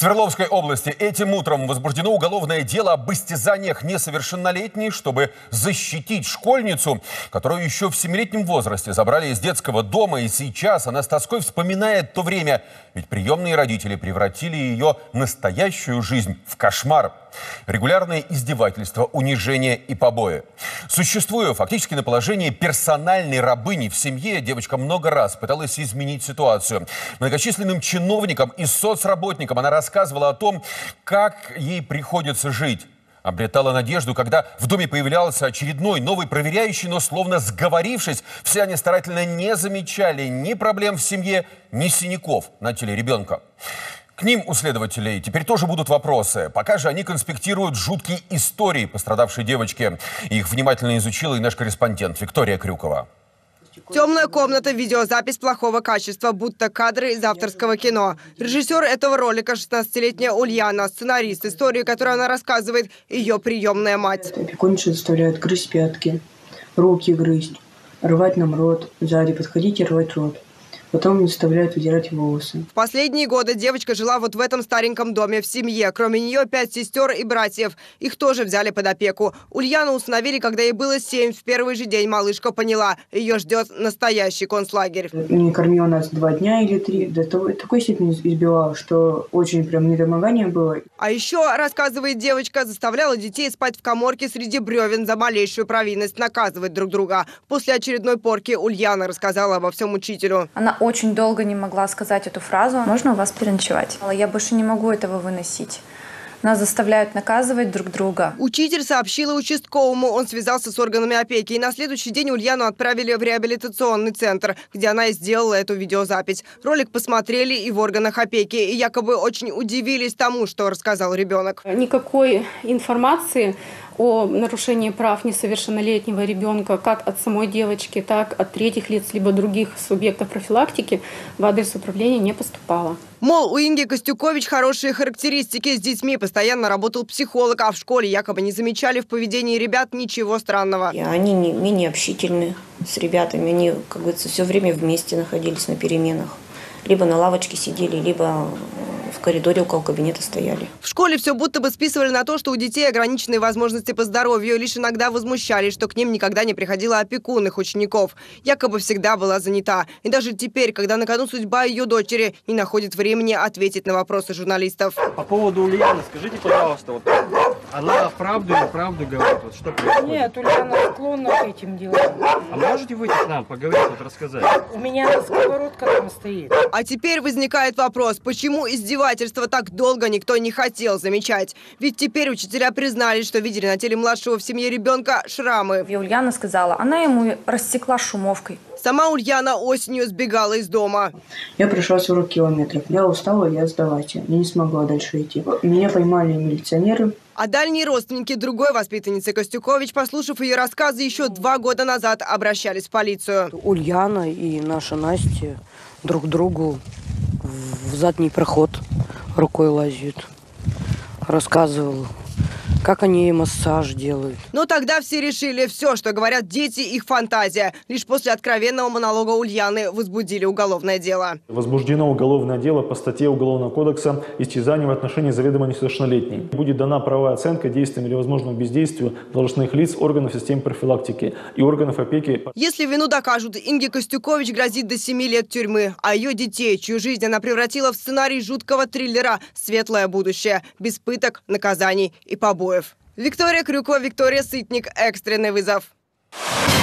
Свердловской области этим утром возбуждено уголовное дело об истязаниях несовершеннолетней, чтобы защитить школьницу, которую еще в 7-летнем возрасте забрали из детского дома. И сейчас она с тоской вспоминает то время, ведь приемные родители превратили ее настоящую жизнь в кошмар. Регулярные издевательства, унижения и побои. Существуя фактически на положении персональной рабыни в семье, девочка много раз пыталась изменить ситуацию. Многочисленным чиновникам и соцработникам она рассказывала о том, как ей приходится жить. Обретала надежду, когда в доме появлялся очередной новый проверяющий, но словно сговорившись, все они старательно не замечали ни проблем в семье, ни синяков на теле ребенка. К ним у следователей теперь тоже будут вопросы. Пока же они конспектируют жуткие истории пострадавшей девочки. Их внимательно изучила и наш корреспондент Виктория Крюкова. Темная комната, видеозапись плохого качества, будто кадры из авторского кино. Режиссер этого ролика – 16-летняя Ульяна. Сценарист, историю, которую она рассказывает, ее приемная мать. Опекунша заставляет грызть пятки, руки грызть, рвать нам рот, сзади подходить и рвать рот. Потом заставляют выдирать волосы. В последние годы девочка жила вот в этом стареньком доме в семье. Кроме нее 5 сестер и братьев. Их тоже взяли под опеку. Ульяну усыновили, когда ей было 7. В первый же день малышка поняла, ее ждет настоящий концлагерь. Не кормила нас 2 дня или 3. До такой степени избивала, что очень прям недомогание было. А еще, рассказывает девочка, заставляла детей спать в каморке среди бревен за малейшую провинность, наказывать друг друга. После очередной порки Ульяна рассказала обо всем учителю. Она очень долго не могла сказать эту фразу: «Можно у вас переночевать?» Я больше не могу этого выносить. Нас заставляют наказывать друг друга. Учитель сообщила участковому. Он связался с органами опеки. И на следующий день Ульяну отправили в реабилитационный центр, где она и сделала эту видеозапись. Ролик посмотрели и в органах опеки. И якобы очень удивились тому, что рассказал ребенок. Никакой информации о нарушении прав несовершеннолетнего ребенка как от самой девочки, так от третьих лиц, либо других субъектов профилактики в адрес управления не поступало. Мол, у Инги Костюкович хорошие характеристики. С детьми постоянно работал психолог, а в школе якобы не замечали в поведении ребят ничего странного. И они менее общительны с ребятами. Они, как говорится, все время вместе находились на переменах. Либо на лавочке сидели, либо в коридоре около кабинета стояли. В школе все будто бы списывали на то, что у детей ограниченные возможности по здоровью. Лишь иногда возмущались, что к ним никогда не приходила опекун их учеников. Якобы всегда была занята. И даже теперь, когда на кону судьба ее дочери, не находит времени ответить на вопросы журналистов. По поводу Ульяны, скажите, пожалуйста, вот, она правду или правду говорит? Вот, что происходит? Нет, Ульяна склонна к этим делам. А можете выйти к нам, поговорить, вот, рассказать? У меня сковородка там стоит. А теперь возникает вопрос, почему издевательства так долго никто не хотел замечать? Ведь теперь учителя признались, что видели на теле младшего в семье ребенка шрамы. И Ульяна сказала, она ему рассекла шумовкой. Сама Ульяна осенью сбегала из дома. Я прошла 40 километров. Я устала, я сдалась. Я не смогла дальше идти. Меня поймали милиционеры. А дальние родственники другой воспитанницы Костюкович, послушав ее рассказы, еще 2 года назад обращались в полицию. Ульяна и наша Настя друг другу в задний проход рукой лазят. Рассказывал, как они ей массаж делают. Но тогда все решили, все, что говорят дети, их фантазия. Лишь после откровенного монолога Ульяны возбудили уголовное дело. Возбуждено уголовное дело по статье Уголовного кодекса «Истязание в отношении заведомо несовершеннолетней». Будет дана правовая оценка действиям или возможному бездействию должностных лиц органов системы профилактики и органов опеки. Если вину докажут, Инге Костюкович грозит до 7 лет тюрьмы. А ее детей, чью жизнь она превратила в сценарий жуткого триллера «Светлое будущее», без пыток, наказаний и побоев. Виктория Крюкова, Виктория Сытник. Экстренный вызов.